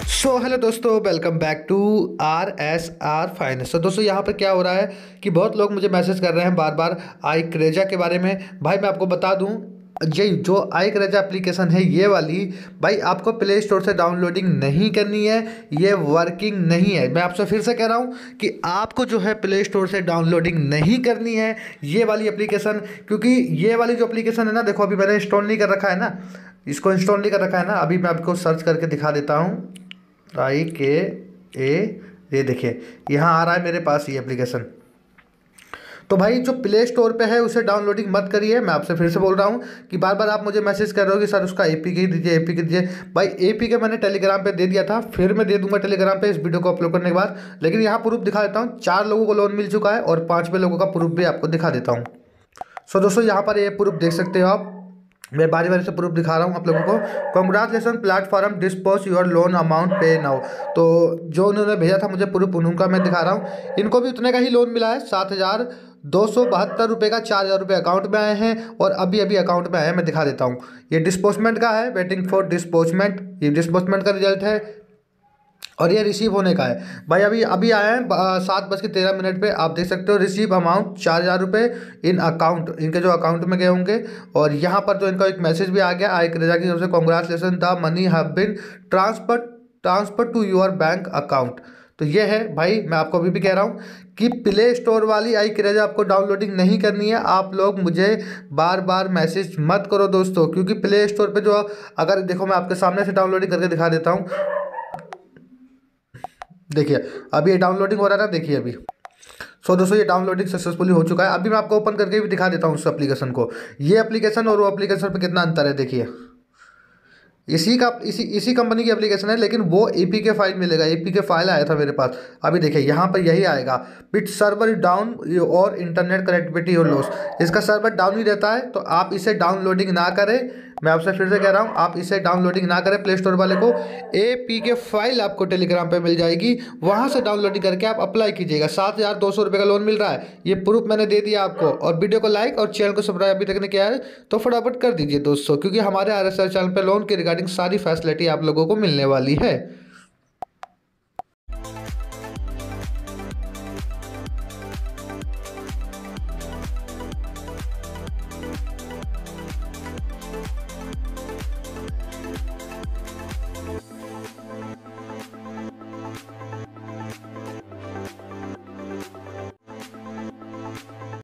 Hello दोस्तों, welcome back to RSR finance. तो दोस्तों यहाँ पर क्या हो रहा है कि बहुत लोग मुझे मैसेज कर रहे हैं बार बार आई क्रेजा के बारे में। भाई मैं आपको बता दूं, ये जो आई क्रेजा एप्लीकेशन है ये वाली, भाई आपको प्ले स्टोर से डाउनलोडिंग नहीं करनी है, ये वर्किंग नहीं है। मैं आपसे फिर से कह रहा हूँ कि आपको जो है प्ले स्टोर से डाउनलोडिंग नहीं करनी है ये वाली एप्लीकेशन, क्योंकि ये वाली जो एप्लीकेशन है ना, देखो अभी मैंने इंस्टॉल नहीं कर रखा है ना, इसको इंस्टॉल नहीं कर रखा है ना। अभी मैं आपको सर्च करके दिखा देता हूँ। IKA, ये देखिए यहाँ आ रहा है मेरे पास ये एप्लीकेशन। तो भाई जो प्ले स्टोर पे है उसे डाउनलोडिंग मत करिए। मैं आपसे फिर से बोल रहा हूँ कि बार बार आप मुझे मैसेज कर रहे हो कि सर उसका APK दीजिए, APK दीजिए। भाई APK मैंने टेलीग्राम पे दे दिया था, फिर मैं दे दूंगा टेलीग्राम पे इस वीडियो को अपलोड करने के बाद। लेकिन यहाँ प्रूफ दिखा देता हूँ, 4 लोगों को लोन मिल चुका है और 5वें लोगों का प्रूफ भी आपको दिखा देता हूँ। दोस्तों यहाँ पर ये प्रूफ देख सकते हो आप, मैं बारी बारी से प्रूफ दिखा रहा हूँ आप लोगों को। Congratulation platform dispose your loan amount pay now. तो जो उन्होंने भेजा था मुझे प्रूफ, उनका मैं दिखा रहा हूँ। इनको भी उतने का ही लोन मिला है, 7,272 रुपये का, 4,000 रुपये अकाउंट में आए हैं और अभी अभी अकाउंट में आए हैं। मैं दिखा देता हूँ, ये डिस्पोजमेंट का है, वेटिंग फॉर डिस्पोजमेंट, ये डिस्पोजमेंट का रिजल्ट है और ये रिसीव होने का है। भाई अभी अभी आया है 7:13 पे, आप देख सकते हो रिसीव अमाउंट 4,000 रुपये इन अकाउंट, इनके जो अकाउंट में गए होंगे। और यहाँ पर जो इनका एक मैसेज भी आ गया आई क्रेजा की तरफ से, congratulation the money have been transfer to your bank account. तो ये है भाई, मैं आपको अभी भी कह रहा हूँ कि प्ले स्टोर वाली आई क्रेजा आपको डाउनलोडिंग नहीं करनी है। आप लोग मुझे बार बार मैसेज मत करो दोस्तों, क्योंकि प्ले स्टोर पे जो, अगर देखो मैं आपके सामने से डाउनलोडिंग करके दिखा देता हूँ। देखिए अभी ये डाउनलोडिंग हो रहा है ना, देखिए अभी। दोस्तों ये डाउनलोडिंग सक्सेसफुली हो चुका है। अभी मैं आपको ओपन करके भी दिखा देता हूँ उस एप्लीकेशन को। ये एप्लीकेशन और वो एप्लीकेशन पे कितना अंतर है देखिए। इसी कंपनी की एप्लीकेशन है, लेकिन वो APK फाइल मिलेगा, APK फाइल आया था मेरे पास। अभी देखिए यहाँ पर यही आएगा, बिट सर्वर डाउन और इंटरनेट कनेक्टिविटी और लॉस। इसका सर्वर डाउन ही रहता है, तो आप इसे डाउनलोडिंग ना करें। मैं आपसे फिर से कह रहा हूँ, आप इसे डाउनलोडिंग ना करें प्ले स्टोर वाले को। APK फाइल आपको टेलीग्राम पे मिल जाएगी, वहाँ से डाउनलोडिंग करके आप अप्लाई कीजिएगा। 7,200 रुपये का लोन मिल रहा है, ये प्रूफ मैंने दे दिया आपको। और वीडियो को लाइक और चैनल को सब्सक्राइब अभी तक नहीं किया है तो फटाफट कर दीजिए दोस्तों, क्योंकि हमारे RSR चैनल पर लोन के रिगार्डिंग सारी फैसिलिटी आप लोगों को मिलने वाली है।